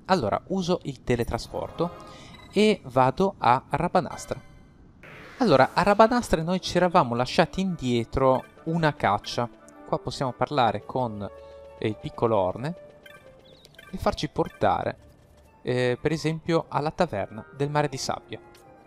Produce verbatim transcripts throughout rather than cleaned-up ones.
Allora, uso il teletrasporto e vado a Rabanastre. Allora, a Rabanastre noi ci eravamo lasciati indietro una caccia. Qua possiamo parlare con eh, il piccolo Orne e farci portare, eh, per esempio, alla taverna del Mare di Sabbia.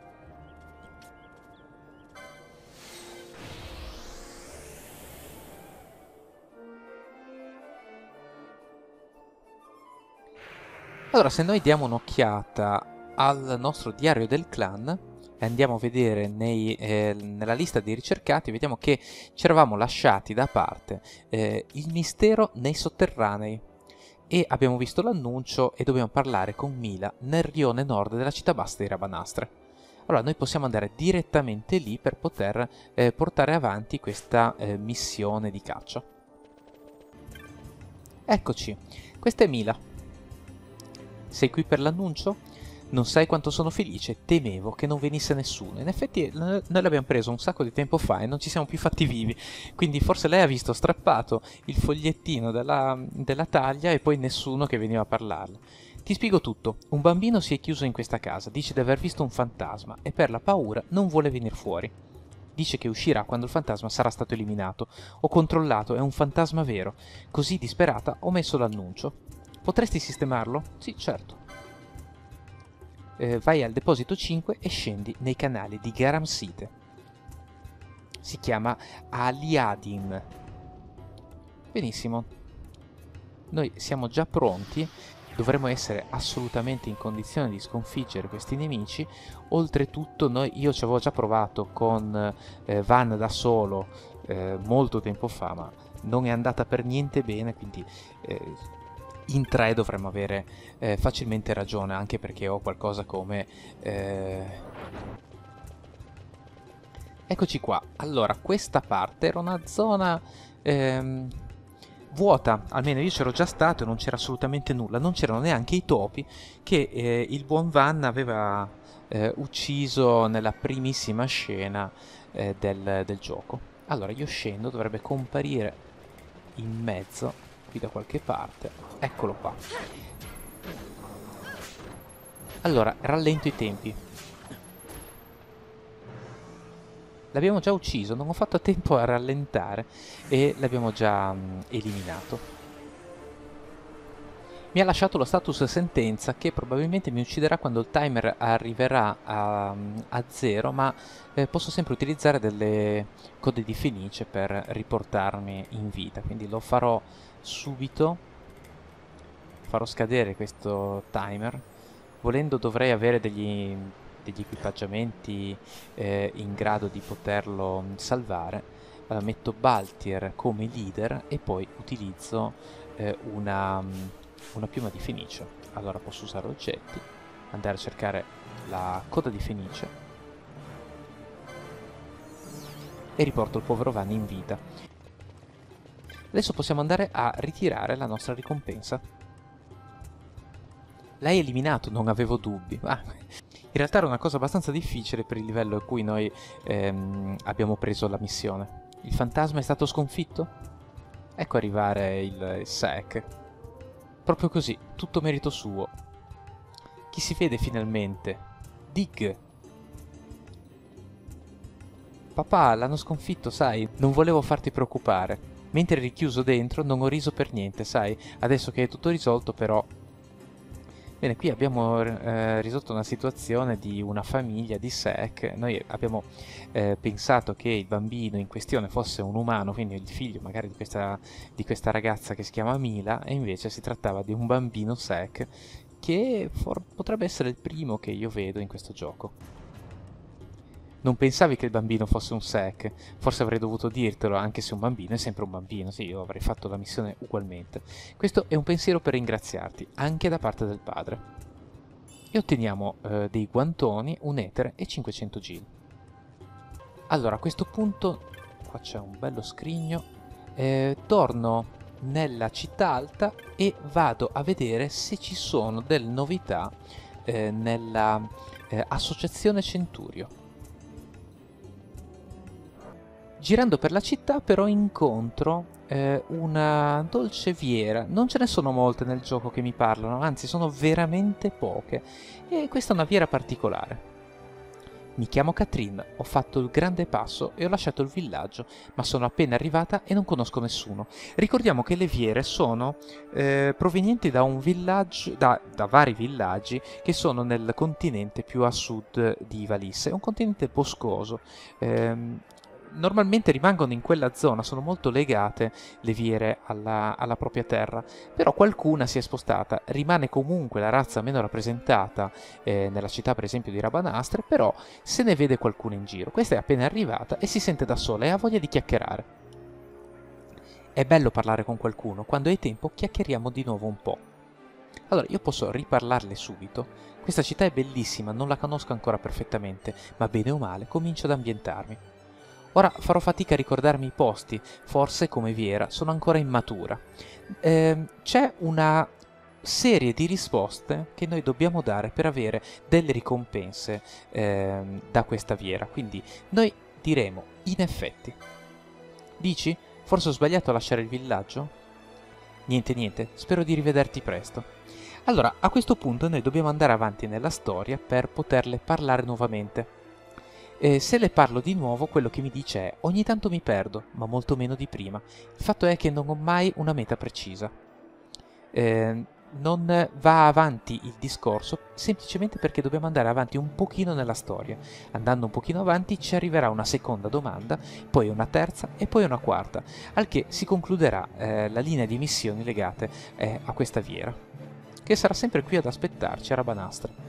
Allora, se noi diamo un'occhiata al nostro diario del clan e andiamo a vedere nei, eh, nella lista dei ricercati, vediamo che ci eravamo lasciati da parte eh, il mistero nei sotterranei e abbiamo visto l'annuncio e dobbiamo parlare con Mila nel rione nord della città bassa di Rabanastre. Allora noi possiamo andare direttamente lì per poter eh, portare avanti questa eh, missione di caccia. Eccoci, questa è Mila. Sei qui per l'annuncio? Non sai quanto sono felice, temevo che non venisse nessuno. In effetti noi l'abbiamo preso un sacco di tempo fa e non ci siamo più fatti vivi, quindi forse lei ha visto strappato il fogliettino della, della taglia e poi nessuno che veniva a parlarle. Ti spiego tutto. Un bambino si è chiuso in questa casa, dice di aver visto un fantasma e per la paura non vuole venire fuori. Dice che uscirà quando il fantasma sarà stato eliminato. Ho controllato, è un fantasma vero. Così disperata ho messo l'annuncio. Potresti sistemarlo? Sì, certo. Eh, vai al deposito cinque e scendi nei canali di Garamsite. Si chiama Aliadin. Benissimo. Noi siamo già pronti. Dovremmo essere assolutamente in condizione di sconfiggere questi nemici. Oltretutto noi, io ci avevo già provato con eh, Van da solo eh, molto tempo fa, ma non è andata per niente bene, quindi eh, in tre dovremmo avere eh, facilmente ragione, anche perché ho qualcosa come... Eh... Eccoci qua. Allora, questa parte era una zona ehm, vuota, almeno io c'ero già stato e non c'era assolutamente nulla, non c'erano neanche i topi che eh, il buon Van aveva eh, ucciso nella primissima scena eh, del, del gioco. Allora, io scendo, dovrebbe comparire in mezzo qui da qualche parte. Eccolo qua. Allora, rallento i tempi. L'abbiamo già ucciso, non ho fatto tempo a rallentare e l'abbiamo già mh, eliminato. Mi ha lasciato lo status sentenza che probabilmente mi ucciderà quando il timer arriverà a, a zero, ma eh, posso sempre utilizzare delle code di Fenice per riportarmi in vita, quindi lo farò subito. Farò scadere questo timer. Volendo dovrei avere degli, degli equipaggiamenti eh, in grado di poterlo salvare. Allora, metto Baltier come leader e poi utilizzo eh, una, una piuma di Fenice. Allora posso usare oggetti, andare a cercare la coda di Fenice e riporto il povero Vanni in vita. Adesso possiamo andare a ritirare la nostra ricompensa. L'hai eliminato, non avevo dubbi. Ah, in realtà era una cosa abbastanza difficile per il livello a cui noi ehm, abbiamo preso la missione. Il fantasma è stato sconfitto? Ecco arrivare il, il Sec. Proprio così, tutto merito suo. Chi si vede finalmente? Dig. Papà, l'hanno sconfitto, sai, non volevo farti preoccupare. Mentre eri chiuso dentro non ho riso per niente, sai, adesso che è tutto risolto però... Bene, qui abbiamo eh, risolto una situazione di una famiglia di Sec. Noi abbiamo eh, pensato che il bambino in questione fosse un umano, quindi il figlio magari di questa, di questa ragazza che si chiama Mila, e invece si trattava di un bambino Sec che potrebbe essere il primo che io vedo in questo gioco. Non pensavi che il bambino fosse un Sec? Forse avrei dovuto dirtelo, anche se un bambino è sempre un bambino. Sì, io avrei fatto la missione ugualmente. Questo è un pensiero per ringraziarti, anche da parte del padre. E otteniamo eh, dei guantoni, un etere e cinquecento gil. Allora, a questo punto, qua c'è un bello scrigno, eh, torno nella città alta e vado a vedere se ci sono delle novità eh, nella eh, associazione Centurio. Girando per la città però incontro eh, una dolce viera. Non ce ne sono molte nel gioco che mi parlano, anzi sono veramente poche, e questa è una viera particolare. Mi chiamo Katrin, ho fatto il grande passo e ho lasciato il villaggio, ma sono appena arrivata e non conosco nessuno. Ricordiamo che le viere sono eh, provenienti da un villaggio, da, da vari villaggi che sono nel continente più a sud di Ivalice. È un continente boscoso. Ehm, Normalmente rimangono in quella zona, sono molto legate le viere alla, alla propria terra, però qualcuna si è spostata, rimane comunque la razza meno rappresentata eh, nella città per esempio di Rabanastre, però se ne vede qualcuno in giro. Questa è appena arrivata e si sente da sola e ha voglia di chiacchierare. È bello parlare con qualcuno, quando hai tempo chiacchieriamo di nuovo un po'. Allora, io posso riparlarle subito. Questa città è bellissima, non la conosco ancora perfettamente, ma bene o male comincio ad ambientarmi. Ora farò fatica a ricordarmi i posti, forse come Viera sono ancora immatura. Eh, c'è una serie di risposte che noi dobbiamo dare per avere delle ricompense eh, da questa Viera, quindi noi diremo in effetti. Dici? Forse ho sbagliato a lasciare il villaggio? Niente niente, spero di rivederti presto. Allora, a questo punto noi dobbiamo andare avanti nella storia per poterle parlare nuovamente. Eh, se le parlo di nuovo, quello che mi dice è: ogni tanto mi perdo, ma molto meno di prima. Il fatto è che non ho mai una meta precisa. Eh, non va avanti il discorso semplicemente perché dobbiamo andare avanti un pochino nella storia. Andando un pochino avanti ci arriverà una seconda domanda, poi una terza e poi una quarta, al che si concluderà eh, la linea di missioni legate eh, a questa Viera, che sarà sempre qui ad aspettarci a Rabanastre.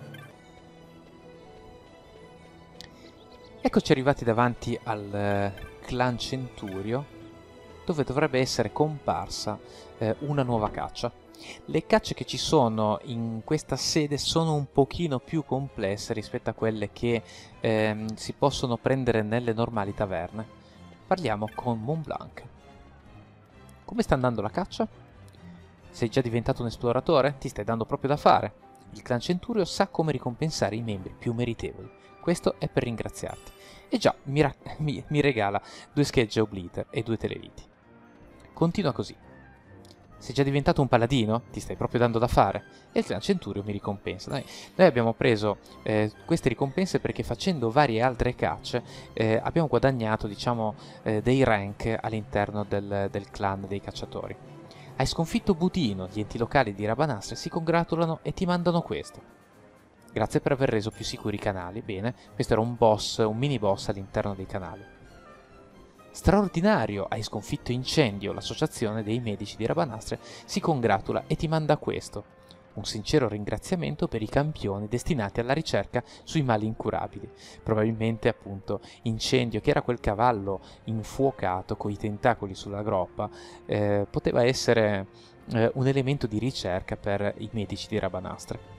Eccoci arrivati davanti al eh, clan Centurio, dove dovrebbe essere comparsa eh, una nuova caccia. Le cacce che ci sono in questa sede sono un pochino più complesse rispetto a quelle che ehm, si possono prendere nelle normali taverne. Parliamo con Mont Blanc. Come sta andando la caccia? Sei già diventato un esploratore? Ti stai dando proprio da fare. Il clan Centurio sa come ricompensare i membri più meritevoli. Questo è per ringraziarti. E già, mi, mi, mi regala due schegge Obliter e due televiti. Continua così. Sei già diventato un paladino? Ti stai proprio dando da fare? E il clan Centurio mi ricompensa. Noi, noi abbiamo preso eh, queste ricompense perché facendo varie altre cacce eh, abbiamo guadagnato, diciamo, eh, dei rank all'interno del, del clan dei cacciatori. Hai sconfitto Budino, gli enti locali di Rabanastre si congratulano e ti mandano questo. Grazie per aver reso più sicuri i canali. Bene, questo era un boss, un mini boss all'interno dei canali. Straordinario, hai sconfitto Incendio, l'associazione dei medici di Rabanastre si congratula e ti manda questo. Un sincero ringraziamento per i campioni destinati alla ricerca sui mali incurabili. Probabilmente appunto Incendio, che era quel cavallo infuocato con i tentacoli sulla groppa, eh, poteva essere eh, un elemento di ricerca per i medici di Rabanastre.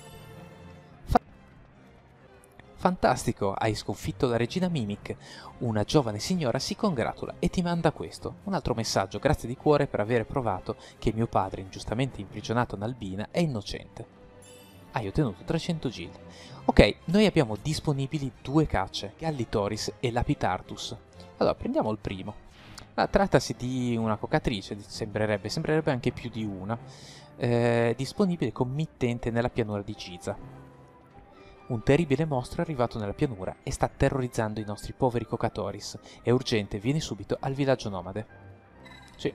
Fantastico, hai sconfitto la regina Mimic. Una giovane signora si congratula e ti manda questo. Un altro messaggio, grazie di cuore per aver provato che mio padre, ingiustamente imprigionato in Albina, è innocente. Hai ottenuto trecento gil. Ok, noi abbiamo disponibili due cacce, Gallitoris e Lapitartus. Allora, prendiamo il primo. Ah, trattasi di una cocatrice, sembrerebbe, sembrerebbe anche più di una. Eh, disponibile committente nella pianura di Giza. Un terribile mostro è arrivato nella pianura e sta terrorizzando i nostri poveri cocatoris. È urgente, vieni subito al villaggio nomade. Sì.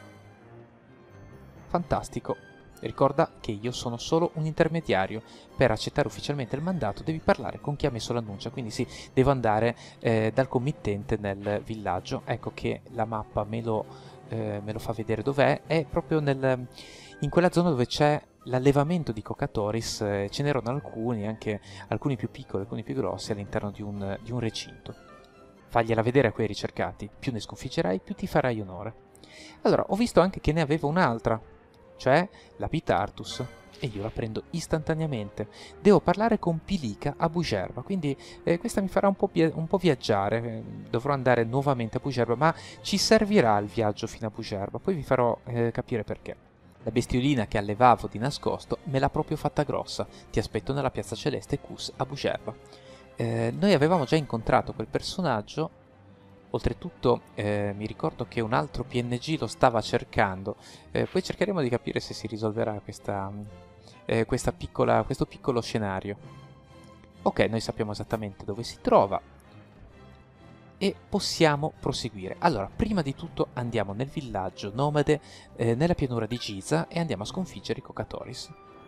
Fantastico. Ricorda che io sono solo un intermediario. Per accettare ufficialmente il mandato devi parlare con chi ha messo l'annuncia. Quindi sì, devo andare eh, dal committente nel villaggio. Ecco che la mappa me lo, eh, me lo fa vedere dov'è. È proprio nel, in quella zona dove c'è l'allevamento di cocatoris. Eh, ce n'erano alcuni, anche alcuni più piccoli, alcuni più grossi, all'interno di un, di un recinto. Fagliela vedere a quei ricercati. Più ne sconfiggerai, più ti farai onore. Allora, ho visto anche che ne aveva un'altra, cioè la Pitartus, e io la prendo istantaneamente. Devo parlare con Pilica a Bugerba, quindi eh, questa mi farà un po', un po' viaggiare. Eh, dovrò andare nuovamente a Bugerba, ma ci servirà il viaggio fino a Bugerba, poi vi farò eh, capire perché. La bestiolina che allevavo di nascosto me l'ha proprio fatta grossa. Ti aspetto nella piazza celeste Cus a Bugerba. Eh, noi avevamo già incontrato quel personaggio Oltretutto eh, mi ricordo che un altro P N G lo stava cercando, eh, poi cercheremo di capire se si risolverà questa, eh, questa piccola, questo piccolo scenario. Ok, noi sappiamo esattamente dove si trova e possiamo proseguire. Allora, prima di tutto andiamo nel villaggio nomade eh, nella pianura di Giza e andiamo a sconfiggere i Cocatoris.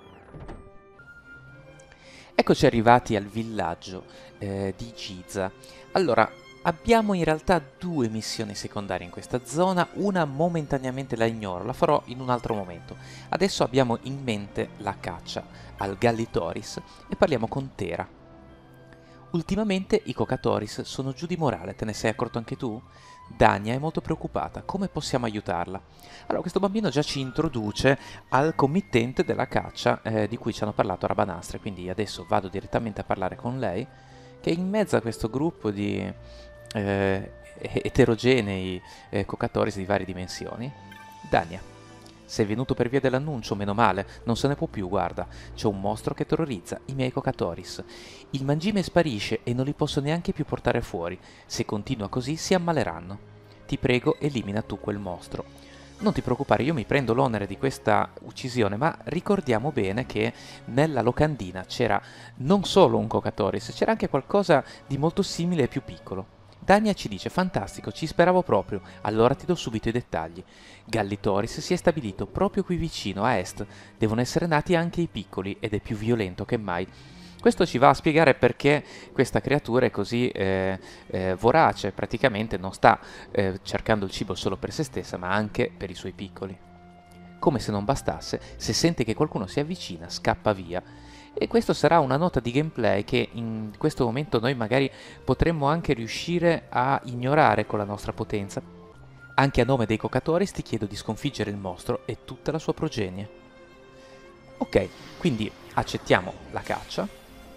Eccoci arrivati al villaggio eh, di Giza. Allora, abbiamo in realtà due missioni secondarie in questa zona, una momentaneamente la ignoro, la farò in un altro momento. Adesso abbiamo in mente la caccia al Gallitoris e parliamo con Tera. Ultimamente i Cocatoris sono giù di morale, te ne sei accorto anche tu? Dania è molto preoccupata, come possiamo aiutarla? Allora, questo bambino già ci introduce al committente della caccia eh, di cui ci hanno parlato Rabanastre, quindi adesso vado direttamente a parlare con lei, che è in mezzo a questo gruppo di eh, eterogenei eh, Cocatoris di varie dimensioni. Dania, sei venuto per via dell'annuncio, meno male, non se ne può più, guarda, c'è un mostro che terrorizza i miei Cocatoris. Il mangime sparisce e non li posso neanche più portare fuori, se continua così si ammaleranno. Ti prego, elimina tu quel mostro. Non ti preoccupare, io mi prendo l'onere di questa uccisione, ma ricordiamo bene che nella locandina c'era non solo un Cocatoris, c'era anche qualcosa di molto simile e più piccolo. Dania ci dice, fantastico, ci speravo proprio, allora ti do subito i dettagli. Gallitoris si è stabilito proprio qui vicino, a est, devono essere nati anche i piccoli ed è più violento che mai. Questo ci va a spiegare perché questa creatura è così eh, eh, vorace, praticamente non sta eh, cercando il cibo solo per se stessa, ma anche per i suoi piccoli. Come se non bastasse, se sente che qualcuno si avvicina, scappa via. E questo sarà una nota di gameplay che in questo momento noi magari potremmo anche riuscire a ignorare con la nostra potenza. Anche a nome dei Cocatoris ti chiedo di sconfiggere il mostro e tutta la sua progenie. Ok, quindi accettiamo la caccia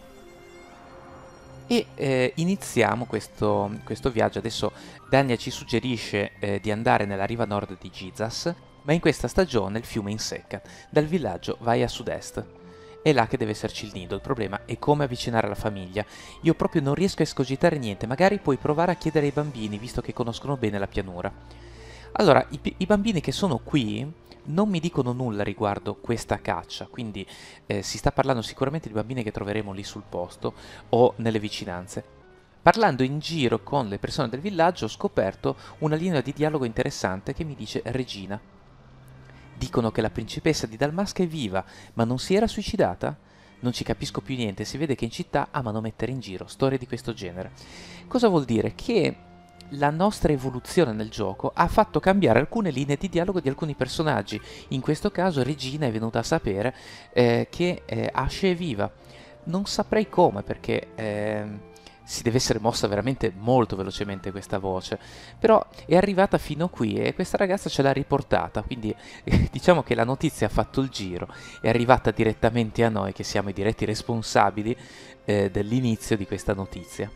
e eh, iniziamo questo, questo viaggio. Adesso Dania ci suggerisce eh, di andare nella riva nord di Gizas, ma in questa stagione il fiume è in secca. Dal villaggio vai a sud-est. È là che deve esserci il nido, il problema è come avvicinare la famiglia. Io proprio non riesco a escogitare niente, magari puoi provare a chiedere ai bambini, visto che conoscono bene la pianura. Allora, i, i bambini che sono qui non mi dicono nulla riguardo questa caccia, quindi eh, si sta parlando sicuramente di bambini che troveremo lì sul posto o nelle vicinanze. Parlando in giro con le persone del villaggio ho scoperto una linea di dialogo interessante che mi dice Regina. Dicono che la principessa di Dalmasca è viva, ma non si era suicidata? Non ci capisco più niente, si vede che in città amano mettere in giro storie di questo genere. Cosa vuol dire? Che la nostra evoluzione nel gioco ha fatto cambiare alcune linee di dialogo di alcuni personaggi. In questo caso Regina è venuta a sapere eh, che eh, Ashe è viva. Non saprei come, perché eh, si deve essere mossa veramente molto velocemente questa voce, però è arrivata fino qui e questa ragazza ce l'ha riportata, quindi eh, diciamo che la notizia ha fatto il giro, è arrivata direttamente a noi che siamo i diretti responsabili eh, dell'inizio di questa notizia.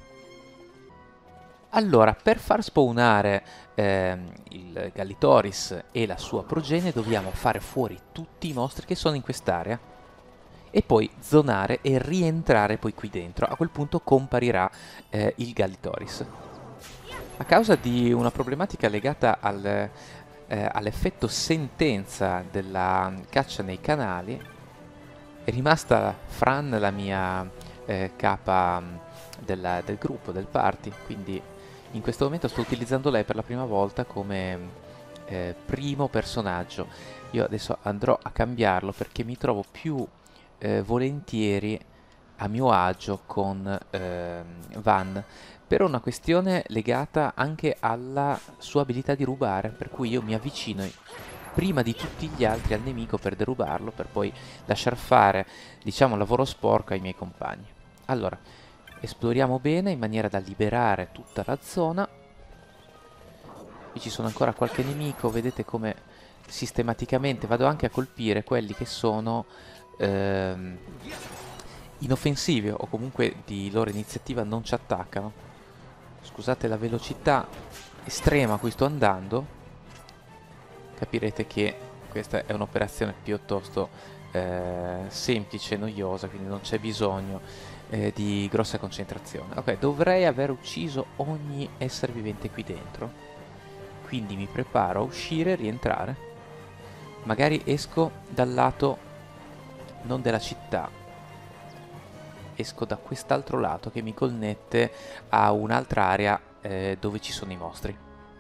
Allora, per far spawnare eh, il Gallitoris e la sua progenie dobbiamo fare fuori tutti i mostri che sono in quest'area e poi zonare e rientrare poi qui dentro. A quel punto comparirà eh, il Gallitoris. A causa di una problematica legata al, eh, all'effetto sentenza della caccia nei canali, è rimasta Fran la mia eh, capa della, del gruppo, del party, quindi in questo momento sto utilizzando lei per la prima volta come eh, primo personaggio. Io adesso andrò a cambiarlo perché mi trovo più eh, volentieri a mio agio con eh, Van, per una questione legata anche alla sua abilità di rubare, per cui io mi avvicino prima di tutti gli altri al nemico per derubarlo, per poi lasciar fare, diciamo, lavoro sporco ai miei compagni. Allora, esploriamo bene in maniera da liberare tutta la zona. Qui ci sono ancora qualche nemico, vedete come sistematicamente vado anche a colpire quelli che sono ehm, inoffensivi o comunque di loro iniziativa non ci attaccano. Scusate la velocità estrema a cui sto andando, capirete che questa è un'operazione piuttosto eh, semplice e noiosa, quindi non c'è bisogno eh, di grossa concentrazione. Ok, dovrei aver ucciso ogni essere vivente qui dentro, quindi mi preparo a uscire e rientrare. Magari esco dal lato non della città, esco da quest'altro lato che mi connette a un'altra area eh, dove ci sono i mostri.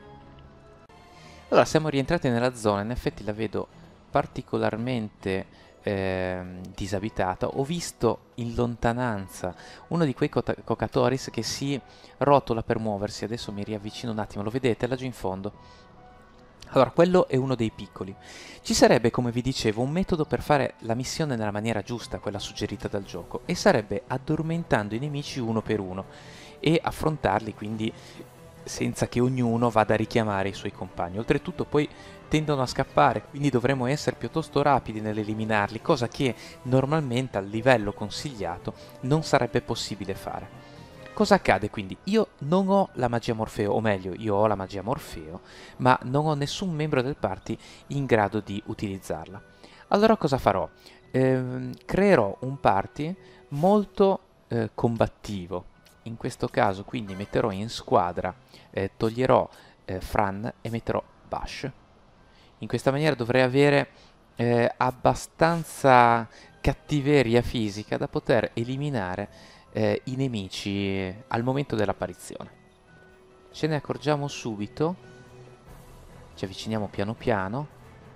Allora, siamo rientrati nella zona, in effetti la vedo particolarmente eh, disabitata. Ho visto in lontananza uno di quei Cocatoris che si rotola per muoversi. Adesso mi riavvicino un attimo, lo vedete laggiù in fondo? Allora, quello è uno dei piccoli. Ci sarebbe, come vi dicevo, un metodo per fare la missione nella maniera giusta, quella suggerita dal gioco, e sarebbe addormentando i nemici uno per uno e affrontarli quindi senza che ognuno vada a richiamare i suoi compagni. Oltretutto poi tendono a scappare, quindi dovremo essere piuttosto rapidi nell'eliminarli, cosa che normalmente al livello consigliato non sarebbe possibile fare. Cosa accade quindi? Io non ho la magia Morfeo, o meglio, io ho la magia Morfeo, ma non ho nessun membro del party in grado di utilizzarla. Allora cosa farò? Ehm, creerò un party molto eh, combattivo. In questo caso quindi metterò in squadra, eh, toglierò eh, Fran e metterò Bash. In questa maniera dovrei avere eh, abbastanza cattiveria fisica da poter eliminare eh, i nemici al momento dell'apparizione. Ce ne accorgiamo subito, ci avviciniamo piano piano.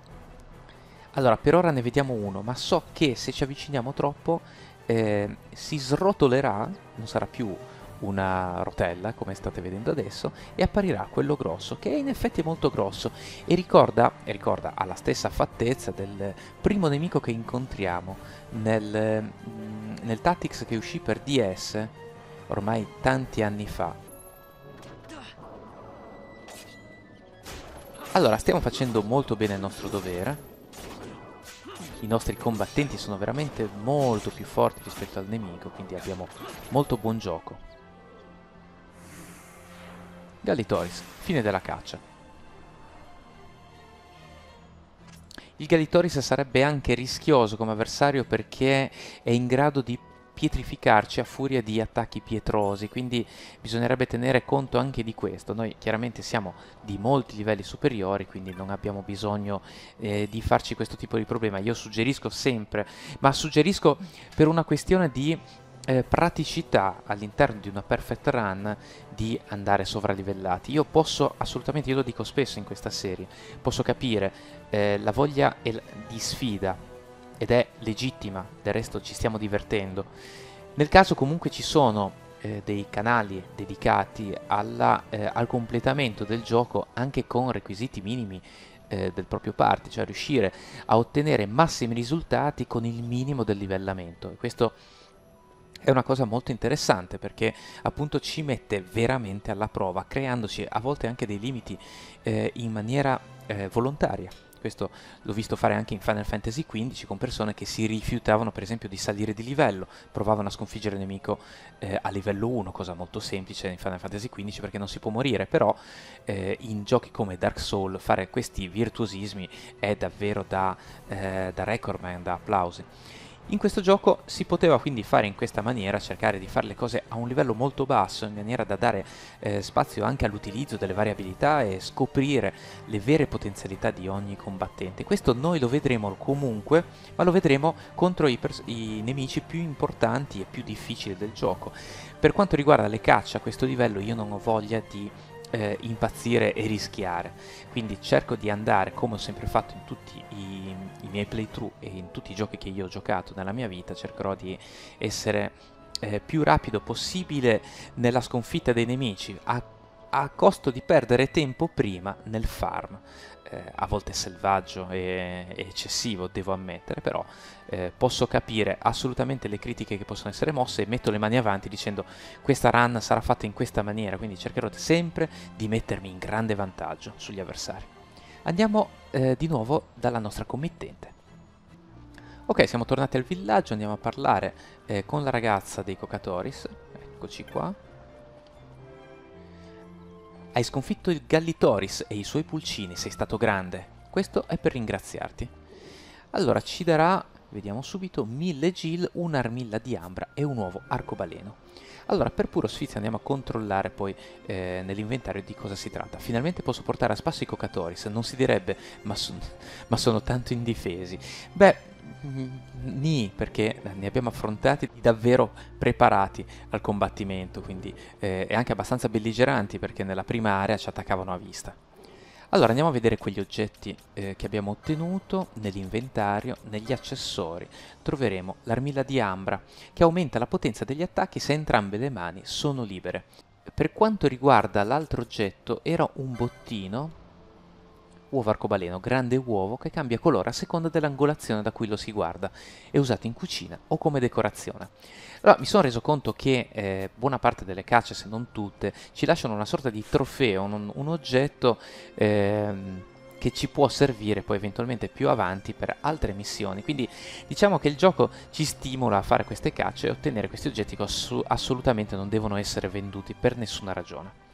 Allora, per ora ne vediamo uno, ma so che se ci avviciniamo troppo eh, si srotolerà, non sarà più una rotella come state vedendo adesso, e apparirà quello grosso, che in effetti è molto grosso e ricorda, e ricorda ha la stessa fattezza del primo nemico che incontriamo nel, mm, nel Tactics che uscì per D S ormai tanti anni fa. Allora, stiamo facendo molto bene il nostro dovere. I nostri combattenti sono veramente molto più forti rispetto al nemico, quindi abbiamo molto buon gioco. Gallitoris, fine della caccia. Il Gallitoris sarebbe anche rischioso come avversario perché è in grado di pietrificarci a furia di attacchi pietrosi, quindi bisognerebbe tenere conto anche di questo. Noi chiaramente siamo di molti livelli superiori, quindi non abbiamo bisogno eh, di farci questo tipo di problema. Io suggerisco sempre, ma suggerisco per una questione di eh, praticità all'interno di una perfect run, di andare sovralivellati. Io posso assolutamente, io lo dico spesso in questa serie, posso capire eh, la voglia di sfida, ed è legittima, del resto ci stiamo divertendo. Nel caso comunque ci sono eh, dei canali dedicati alla, eh, al completamento del gioco anche con requisiti minimi eh, del proprio party, cioè riuscire a ottenere massimi risultati con il minimo del livellamento. E questo è una cosa molto interessante perché appunto ci mette veramente alla prova, creandoci a volte anche dei limiti eh, in maniera eh, volontaria. Questo l'ho visto fare anche in Final Fantasy quindici con persone che si rifiutavano per esempio di salire di livello, provavano a sconfiggere il nemico eh, a livello uno, cosa molto semplice in Final Fantasy quindici perché non si può morire, però eh, in giochi come Dark Souls fare questi virtuosismi è davvero da, eh, da recordman, da applausi. In questo gioco si poteva quindi fare in questa maniera, cercare di fare le cose a un livello molto basso, in maniera da dare eh, spazio anche all'utilizzo delle varie abilità e scoprire le vere potenzialità di ogni combattente. Questo noi lo vedremo comunque, ma lo vedremo contro i, i nemici più importanti e più difficili del gioco. Per quanto riguarda le cacce a questo livello io non ho voglia di Eh, impazzire e rischiare, quindi cerco di andare come ho sempre fatto in tutti i, i miei playthrough e in tutti i giochi che io ho giocato nella mia vita. Cercherò di essere eh, più rapido possibile nella sconfitta dei nemici a, a costo di perdere tempo prima nel farm. Eh, a volte selvaggio e, e eccessivo, devo ammettere, però eh, posso capire assolutamente le critiche che possono essere mosse e metto le mani avanti dicendo questa run sarà fatta in questa maniera, quindi cercherò sempre di mettermi in grande vantaggio sugli avversari. Andiamo eh, di nuovo dalla nostra committente. Ok, siamo tornati al villaggio, andiamo a parlare eh, con la ragazza dei Cocatoris. Eccoci qua. Hai sconfitto il Gallitoris e i suoi pulcini, sei stato grande. Questo è per ringraziarti. Allora, ci darà Vediamo subito, mille gil, un'armilla di ambra e un nuovo arcobaleno. Allora, per puro sfizio andiamo a controllare poi eh, nell'inventario di cosa si tratta. Finalmente posso portare a spasso i Cocatoris, non si direbbe, ma, son, ma sono tanto indifesi. Beh, nì, perché ne abbiamo affrontati davvero preparati al combattimento, quindi eh, e anche abbastanza belligeranti, perché nella prima area ci attaccavano a vista. Allora andiamo a vedere quegli oggetti eh, che abbiamo ottenuto nell'inventario, negli accessori. Troveremo l'armilla di ambra che aumenta la potenza degli attacchi se entrambe le mani sono libere. Per quanto riguarda l'altro oggetto, era un bottino, uovo arcobaleno, grande uovo che cambia colore a seconda dell'angolazione da cui lo si guarda, è usato in cucina o come decorazione. Allora, mi sono reso conto che eh, buona parte delle cacce, se non tutte, ci lasciano una sorta di trofeo, un, un oggetto ehm, che ci può servire poi eventualmente più avanti per altre missioni. Quindi diciamo che il gioco ci stimola a fare queste cacce e ottenere questi oggetti che assu- assolutamente non devono essere venduti per nessuna ragione.